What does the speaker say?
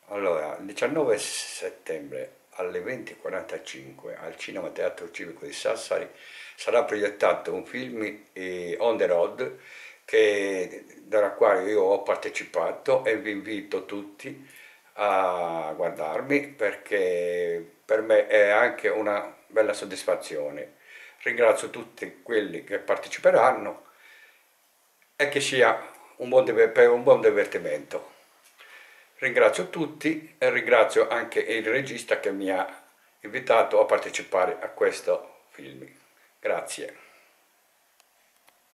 Allora, il 19 settembre alle 20:45 al Cinema Teatro Civico di Sassari sarà proiettato un film On the Road dalla quale io ho partecipato e vi invito tutti a guardarmi perché per me è anche una bella soddisfazione. Ringrazio tutti quelli che parteciperanno e che sia per un buon divertimento. Ringrazio tutti e ringrazio anche il regista che mi ha invitato a partecipare a questo film. Grazie.